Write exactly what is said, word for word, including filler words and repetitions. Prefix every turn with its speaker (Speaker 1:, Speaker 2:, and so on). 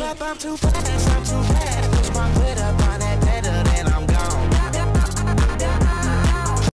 Speaker 1: up, I'm too fast, I'm too bad. Push my foot up on